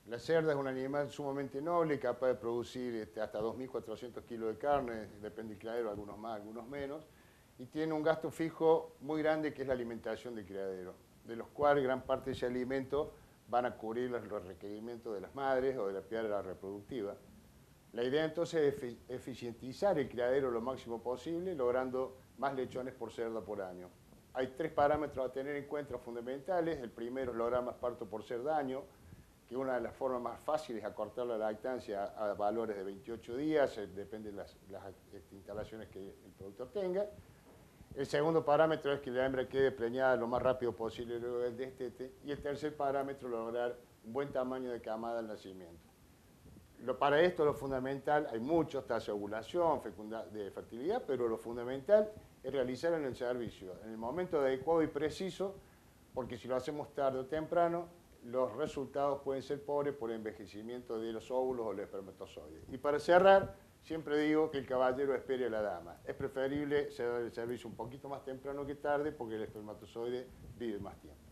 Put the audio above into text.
La cerda es un animal sumamente noble, capaz de producir hasta 2.400 kilos de carne, depende del criadero, algunos más, algunos menos, y tiene un gasto fijo muy grande que es la alimentación del criadero, de los cuales gran parte de ese alimento van a cubrir los requerimientos de las madres o de la piedra reproductiva. La idea entonces es eficientizar el criadero lo máximo posible, logrando más lechones por cerda por año. Hay tres parámetros a tener en cuenta fundamentales. El primero es lograr más parto por cerda año, que una de las formas más fáciles es acortar la lactancia a valores de 28 días, depende de las instalaciones que el productor tenga. El segundo parámetro es que la hembra quede preñada lo más rápido posible luego del destete. Y el tercer parámetro, lograr un buen tamaño de camada al nacimiento. Para esto lo fundamental, hay muchos, tasa de ovulación, de fertilidad, pero lo fundamental es realizar en el servicio, en el momento adecuado y preciso, porque si lo hacemos tarde o temprano, los resultados pueden ser pobres por envejecimiento de los óvulos o los espermatozoides. Y para cerrar, siempre digo que el caballero espere a la dama. Es preferible hacer el servicio un poquito más temprano que tarde porque el espermatozoide vive más tiempo.